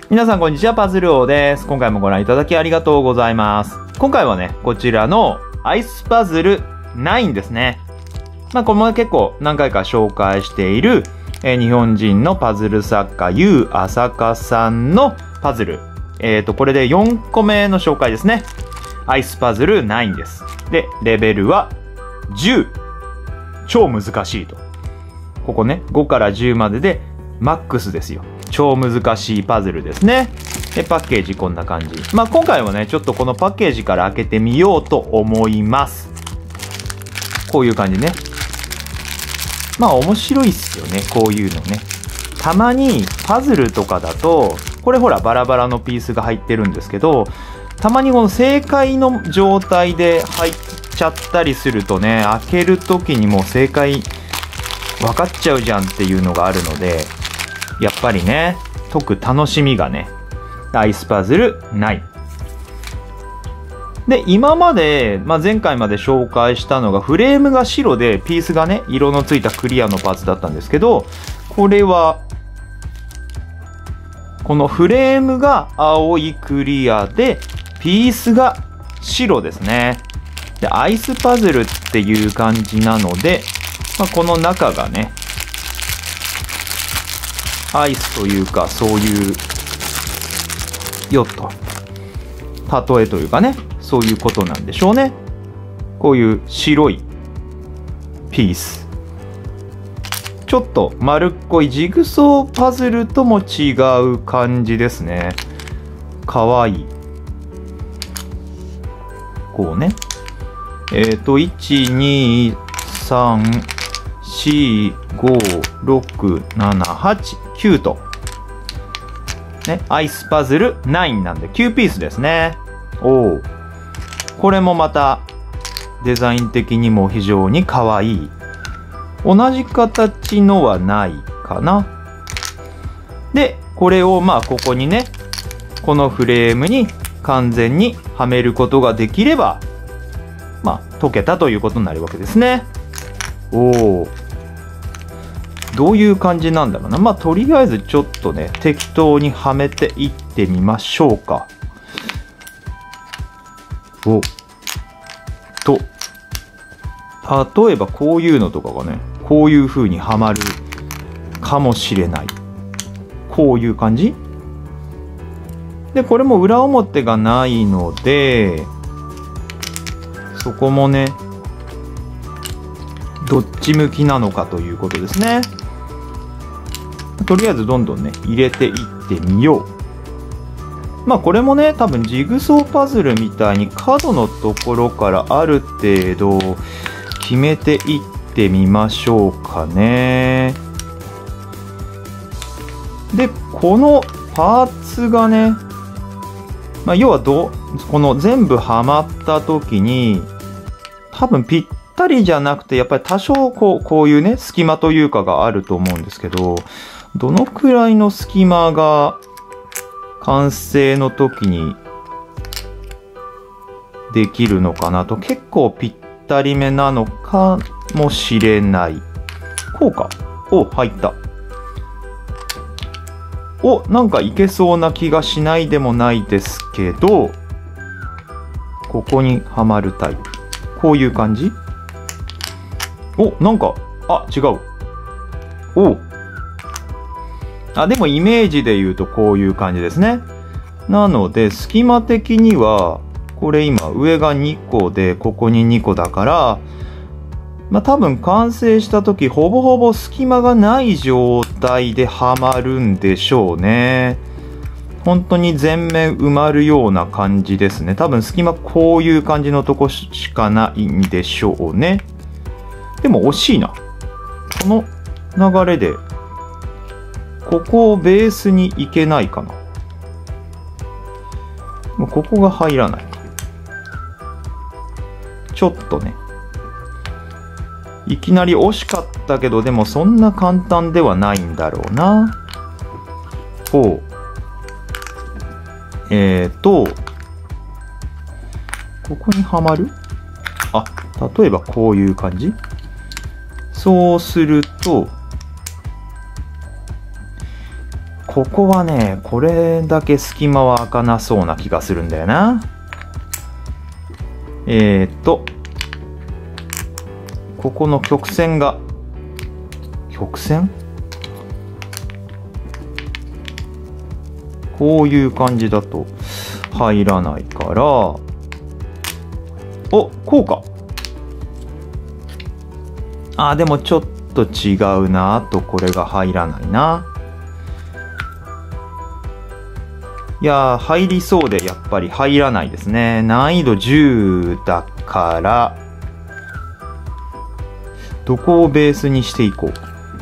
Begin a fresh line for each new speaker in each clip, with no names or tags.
皆さんこんにちは、パズル王です。今回もご覧いただきありがとうございます。今回はね、こちらのアイスパズル9ですね。これも結構何回か紹介している、日本人のパズル作家、ゆうあさかさんのパズル。これで4個目の紹介ですね。アイスパズル9です。で、レベルは10。超難しいと。ここね、5から10まででマックスですよ。超難しいパズルですね。で、パッケージこんな感じ。今回はね、ちょっとこのパッケージから開けてみようと思います。こういう感じね。面白いっすよね、こういうのね。たまにパズルとかだと、これほらバラバラのピースが入ってるんですけど、たまにこの正解の状態で入っちゃったりするとね、開ける時にもう正解分かっちゃうじゃんっていうのがあるので、やっぱりね、解く楽しみがね、アイスパズル9。で、今まで、前回まで紹介したのがフレームが白でピースがね、色のついたクリアのパーツだったんですけど、これは、このフレームが青いクリアで、ピースが白ですね。で、アイスパズルっていう感じなので、この中がね、アイスというか、そういう、よっと、例えというかね、そういうことなんでしょうね。こういう白いピース。ちょっと丸っこいジグソーパズルとも違う感じですね。かわいい。こうね。1、2、3、4、5、6、7、8、9と。ね、アイスパズル9なんで9ピースですね。おお。これもまたデザイン的にも非常に可愛い。同じ形のはないかな。で、これをここにね、このフレームに完全にはめることができれば、解けたということになるわけですね。おお。どういう感じなんだろうな。とりあえずちょっとね、適当にはめていってみましょうか。お。と。例えばこういうのとかがね、こういう風にはまるかもしれない。こういう感じで、これも裏表がないので、そこもね、どっち向きなのかということですね。とりあえずどんどんね、入れていってみよう。これもね、多分ジグソーパズルみたいに角のところからある程度決めていってみましょうかね。で、このパーツがね、要はこの全部はまった時に、多分ぴったりじゃなくて、やっぱり多少こういうね、隙間というかがあると思うんですけど、どのくらいの隙間が完成の時にできるのかなと、結構ぴったりめなのかもしれない。こうか。お、入った。お、なんかいけそうな気がしないでもないですけど、ここにはまるタイプ。こういう感じ？お、なんか、違う。おでもイメージで言うとこういう感じですね。なので、隙間的には、これ今上が2個で、ここに2個だから、多分完成した時、ほぼほぼ隙間がない状態ではまるんでしょうね。本当に全面埋まるような感じですね。多分隙間こういう感じのとこしかないんでしょうね。でも惜しいな。この流れで、ここをベースに行けないかな。ここが入らない。ちょっとね。いきなり惜しかったけど、でもそんな簡単ではないんだろうな。ここにはまる？例えばこういう感じ？そうすると、 ここはね、これだけ隙間は開かなそうな気がするんだよな。ここの曲線が、曲線？こういう感じだと入らないから、お、こうか。あ、でもちょっと違うなと、これが入らないな。いやー、入りそうでやっぱり入らないですね。難易度10だから、どこをベースにしていこう。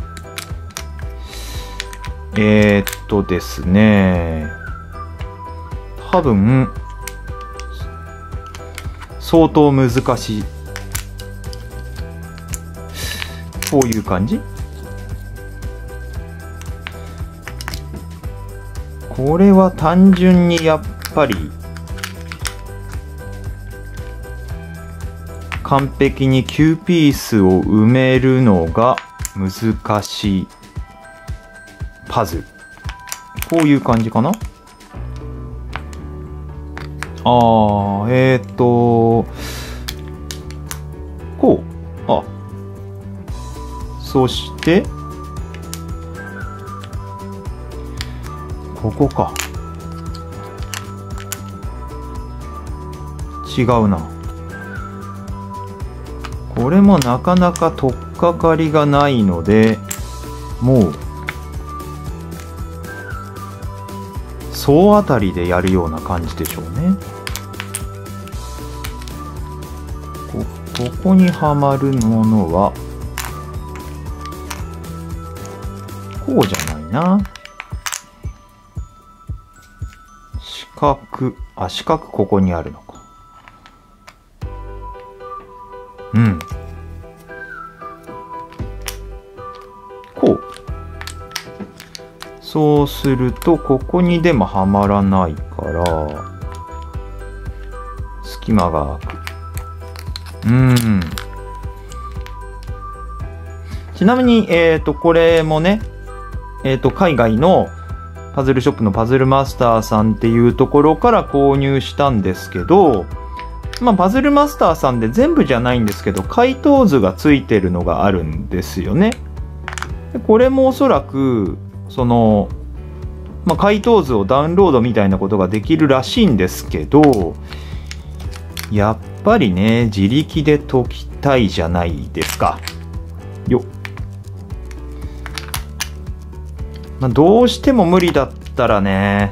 ですね、多分、相当難しい。こういう感じ？これは単純にやっぱり完璧に9ピースを埋めるのが難しいパズル。こういう感じかな。こう。あ、そしてここか。違うな。これもなかなか取っかかりがないので、もう総当たりでやるような感じでしょうね。ここにはまるものはこうじゃないな。四角ここにあるのか。うん。こう。そうすると、ここにでもはまらないから、隙間が空く。ちなみに、これもね、海外のパズルショップのパズルマスターさんっていうところから購入したんですけど、まあ、パズルマスターさんで全部じゃないんですけど、解答図がついてるのがあるんですよね。これもおそらく、まあ、解答図をダウンロードみたいなことができるらしいんですけど、やっぱりね、自力で解きたいじゃないですか。よっ。まあ、どうしても無理だったらね、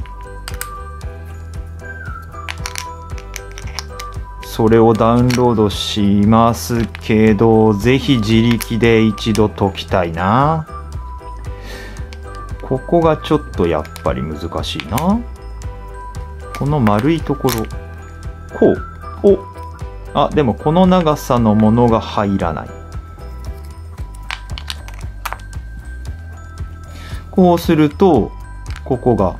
それをダウンロードしますけど、ぜひ自力で一度解きたいな。ここがちょっとやっぱり難しいな。この丸いところ、こう。あ、でもこの長さのものが入らない。こうすると、ここが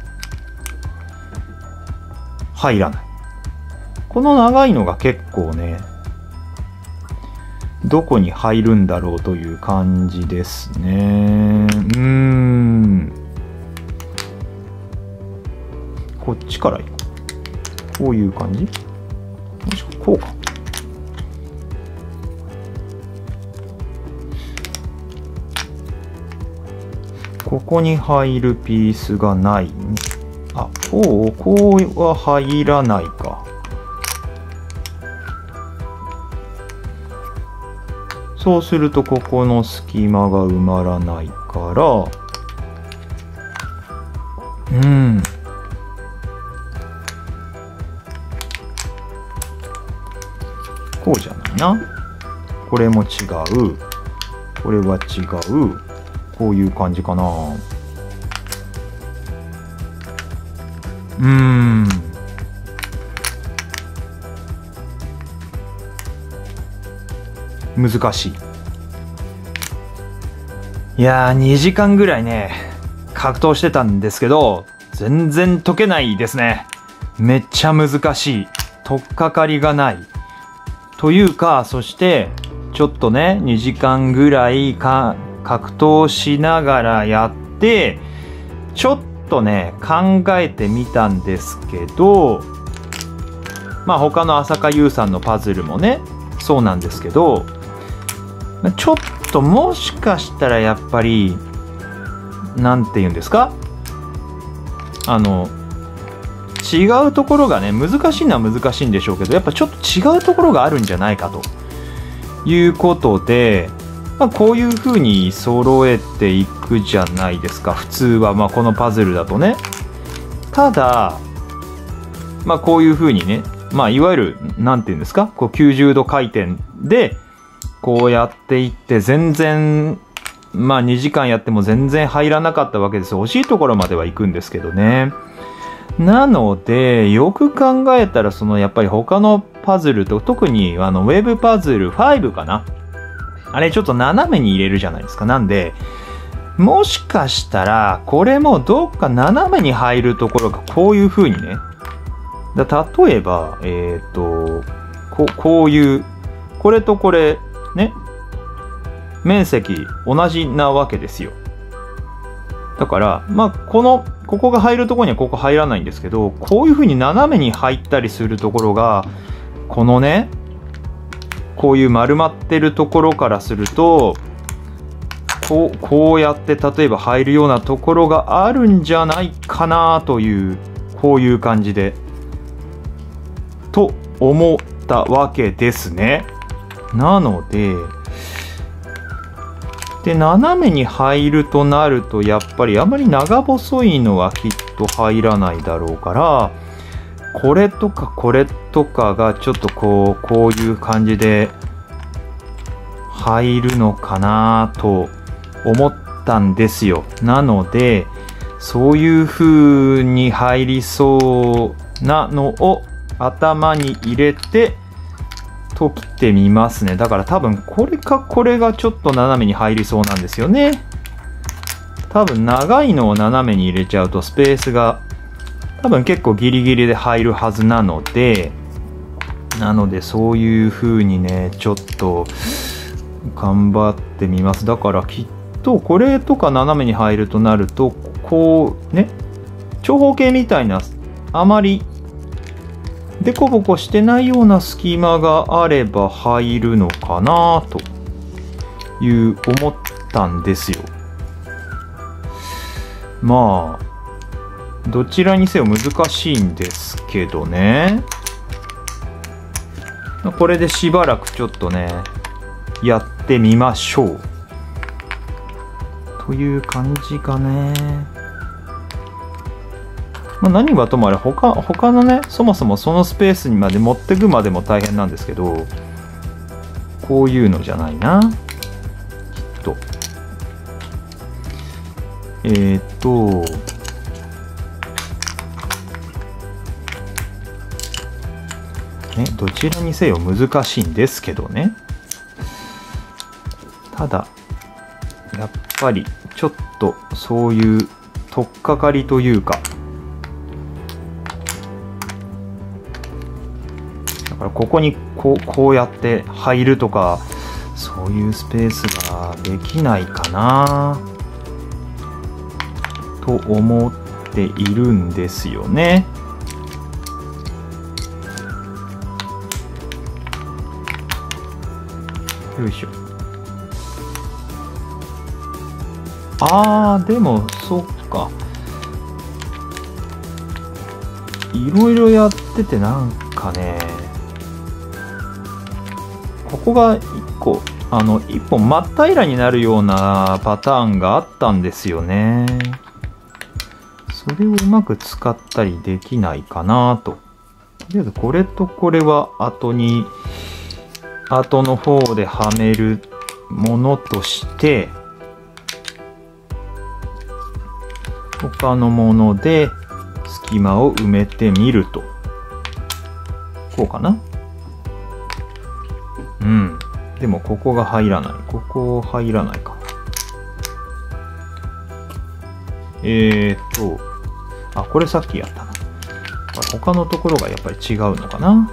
入らない。この長いのが結構ね、どこに入るんだろうという感じですね。こっちからいこう。こういう感じ？もしくはこうか。ここに入るピースがない。あ、こうは入らないか。そうするとここの隙間が埋まらないから、こうじゃないな。これも違う。これは違う。こういう感じかな。難しい。いやー、2時間ぐらいね、格闘してたんですけど、全然解けないですね。めっちゃ難しい。取っかかりがない。というか、そして、ちょっとね、2時間ぐらい格闘しながらやって、 ちょっとね、考えてみたんですけど、まあ他の浅香優さんのパズルもね、そうなんですけど、ちょっともしかしたらやっぱり、なんて言うんですか？違うところがね、難しいのは難しいんでしょうけど、やっぱちょっと違うところがあるんじゃないかということで、まあ、こういう風に揃えていくじゃないですか、普通は。まあこのパズルだとね。ただ、まあこういう風にね、まあいわゆる、なんて言うんですか、こう90度回転で、こうやっていって、全然、まあ2時間やっても全然入らなかったわけです。惜しいところまでは行くんですけどね。なので、よく考えたら、やっぱり他のパズルと、特にウェブパズル5かな。あれちょっと斜めに入れるじゃないですか。なんで、もしかしたら、これもどっか斜めに入るところがこういう風にね。例えば、こういう、これとこれ、ね。面積同じなわけですよ。だから、まあ、ここが入るところにはここ入らないんですけど、こういう風に斜めに入ったりするところが、このね、こういう丸まってるところからすると、こうやって例えば入るようなところがあるんじゃないかなという、こういう感じで、と思ったわけですね。なので、斜めに入るとなると、やっぱりあまり長細いのはきっと入らないだろうから、これとかこれとかがちょっとこういう感じで入るのかなと思ったんですよ。なので、そういう風に入りそうなのを頭に入れて解きてみますね。だから多分これかこれがちょっと斜めに入りそうなんですよね。多分長いのを斜めに入れちゃうとスペースが多分結構ギリギリで入るはずなので、そういう風にね、ちょっと頑張ってみます。だからきっとこれとか斜めに入るとなると、こうね、長方形みたいなあまりでこぼこしてないような隙間があれば入るのかなという思ったんですよ。まあどちらにせよ難しいんですけどね。これでしばらくちょっとねやってみましょうという感じかね。何はともあれ他のね、そもそもそのスペースにまで持ってくまでも大変なんですけど、こういうのじゃないな、きっと。ね、どちらにせよ難しいんですけどね。ただやっぱりちょっとそういう取っかかりというか、だからここにこうやって入るとか、そういうスペースができないかなと思っているんですよね。よいしょ。でもそっか、いろいろやっててなんかね、ここが1個1本真っ平らになるようなパターンがあったんですよね。それをうまく使ったりできないかなと。とりあえずこれとこれは後の方ではめるものとして、他のもので隙間を埋めてみると。こうかな。うん。でもここが入らない。ここ入らないか。これさっきやったな。他のところがやっぱり違うのかな。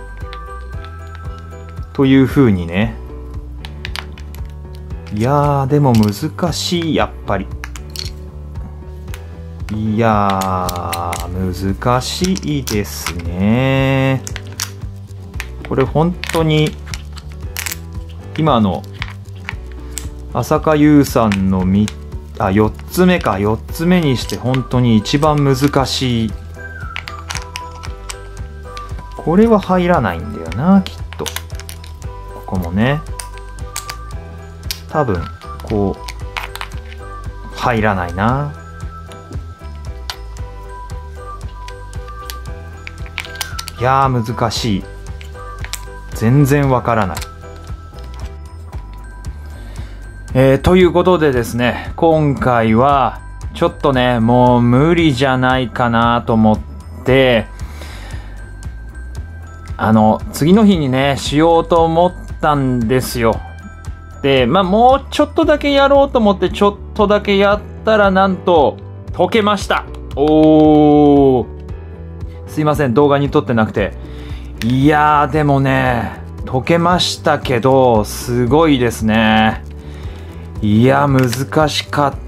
という風にね。いやー、でも難しい、やっぱり。 いやー、難しいですね。これ本当に、今の、浅香優さんの4つ目か、4つ目にして本当に一番難しい。これは入らないんだよな、きっと。ここもね。多分、こう、入らないな。いやー、難しい。全然わからない。ということでですね、今回は、ちょっとね、もう無理じゃないかなと思って、次の日にね、しようと思ったんですよ。で、もうちょっとだけやろうと思って、ちょっとだけやったら、なんと、解けました。おー。すいません、動画に撮ってなくて。いやー、でもね、解けましたけど、すごいですね。いや、難しかった。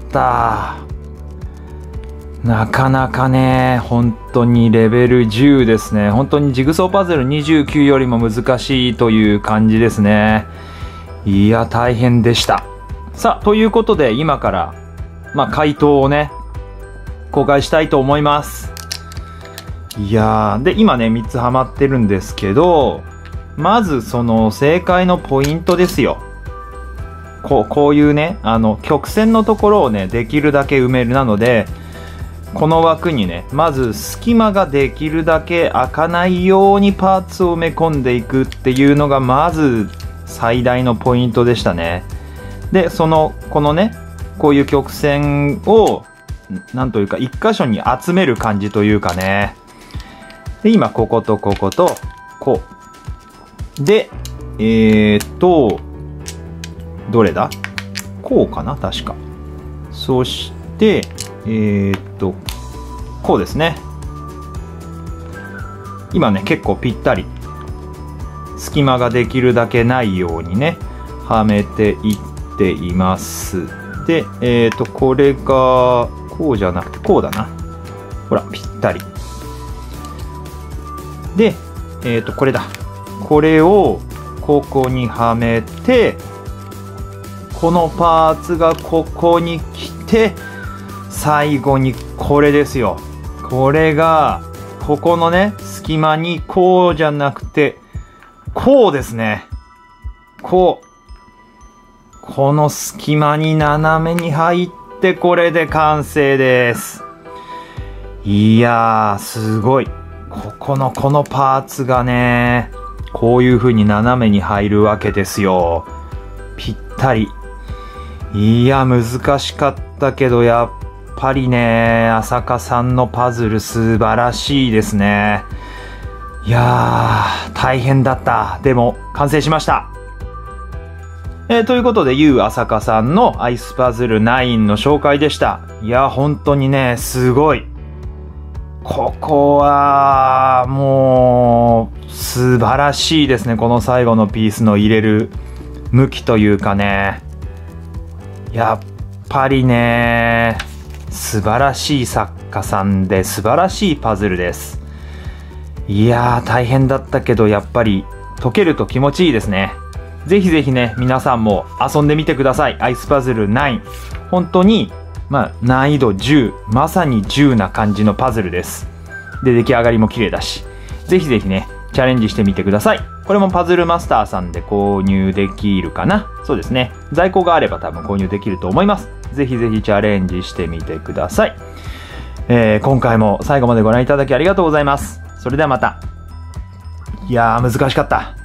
なかなかね、本当にレベル10ですね。本当にジグソーパズル29よりも難しいという感じですね。いや、大変でした。さあ、ということで今から、回答をね、公開したいと思います。いやー、で、今ね、3つハマってるんですけど、まずその正解のポイントですよ。こういうね、曲線のところをね、できるだけ埋める。なので、この枠にね、まず隙間ができるだけ開かないようにパーツを埋め込んでいくっていうのが、まず最大のポイントでしたね。で、このね、こういう曲線を、なんというか、一箇所に集める感じというかね。で、今、こことここと、こう。で、どれだ？こうかな？確か。そして、こうですね。今ね、結構ぴったり。隙間ができるだけないようにね、はめていっています。で、これが、こうじゃなくて、こうだな。ほら、ぴったり。で、これだ。これを、ここにはめて、このパーツがここに来て、最後にこれですよ。これが、ここのね、隙間にこうじゃなくて、こうですね。この隙間に斜めに入って、これで完成です。いやー、すごい。このパーツがね、こういう風に斜めに入るわけですよ。ぴったり。いや、難しかったけど、やっぱりね、浅香さんのパズル素晴らしいですね。いやー、大変だった。でも、完成しました。ということで、ゆう浅香さんのアイスパズル9の紹介でした。いや、本当にね、すごい。ここは、もう、素晴らしいですね。この最後のピースの入れる向きというかね。やっぱりね、素晴らしい作家さんで素晴らしいパズルです。いやー、大変だったけど、やっぱり解けると気持ちいいですね。ぜひぜひね、皆さんも遊んでみてください。アイスパズル9。本当に、難易度10、まさに10な感じのパズルです。で、出来上がりも綺麗だし。ぜひぜひね、チャレンジしてみてください。これもパズルマスターさんで購入できるかな。そうですね。在庫があれば多分購入できると思います。ぜひぜひチャレンジしてみてください。今回も最後までご覧いただきありがとうございます。それではまた。いやー、難しかった。